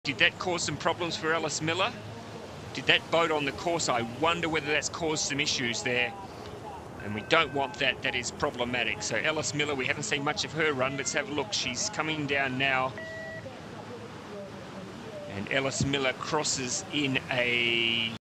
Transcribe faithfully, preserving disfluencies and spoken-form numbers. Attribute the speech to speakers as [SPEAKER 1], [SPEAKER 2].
[SPEAKER 1] Did that cause some problems for Ellis Miller? Did that boat on the course? I wonder whether that's caused some issues there. And we don't want that. That is problematic. So Ellis Miller, we haven't seen much of her run. Let's have a look. She's coming down now. And Ellis Miller crosses in a